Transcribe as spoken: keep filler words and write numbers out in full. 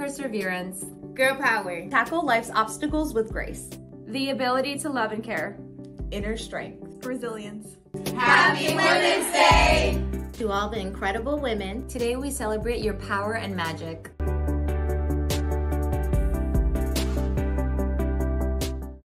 perseverance, girl power, tackle life's obstacles with grace, the ability to love and care, inner strength, resilience. Happy Women's Day! To all the incredible women, today we celebrate your power and magic.